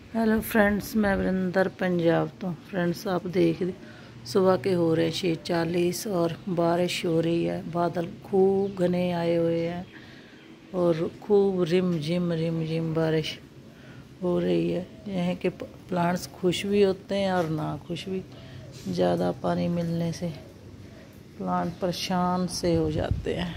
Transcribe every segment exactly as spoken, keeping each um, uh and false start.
Hello friends, मैं वरिंदर पंजाब तो friends आप देख सुबह के हो रहे हैं छः चालीस और बारिश हो रही है। बादल खूब घने आए हुए हैं और खूब रिम झिम रिम झिम बारिश हो रही है। यहाँ के प्लांट्स खुश भी होते हैं और ना खुश भी। ज़्यादा पानी मिलने से प्लांट परेशान से हो जाते हैं।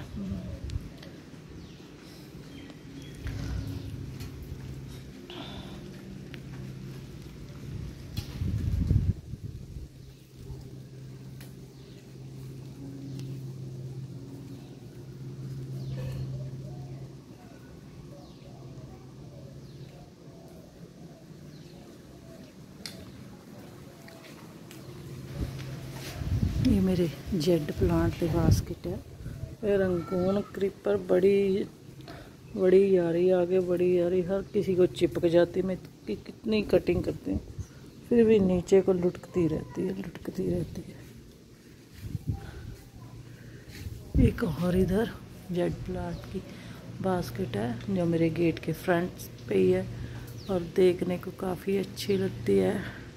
ये मेरे जेड प्लांट के बास्केट है। रंगून क्रीपर बड़ी बड़ी आ रही आगे बड़ी आ रही, हर किसी को चिपक जाती। मैं कि, कितनी कटिंग करती हूँ फिर भी नीचे को लुटकती रहती है लुटकती रहती है। एक और इधर जेड प्लांट की बास्केट है जो मेरे गेट के फ्रंट पे ही है और देखने को काफ़ी अच्छी लगती है।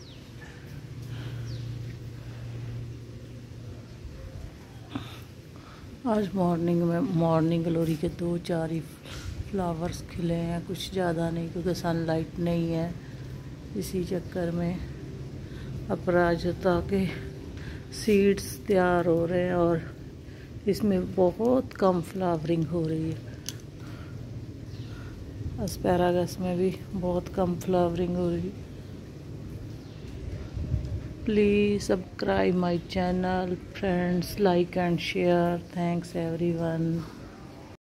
आज मॉर्निंग में मॉर्निंग ग्लोरी के दो चार ही फ्लावर्स खिले हैं, कुछ ज़्यादा नहीं क्योंकि सनलाइट नहीं है। इसी चक्कर में अपराजिता के सीड्स तैयार हो रहे हैं और इसमें बहुत कम फ्लावरिंग हो रही है। एस्पैरागस में भी बहुत कम फ्लावरिंग हो रही है। Please subscribe my channel, friends, like and share. Thanks everyone.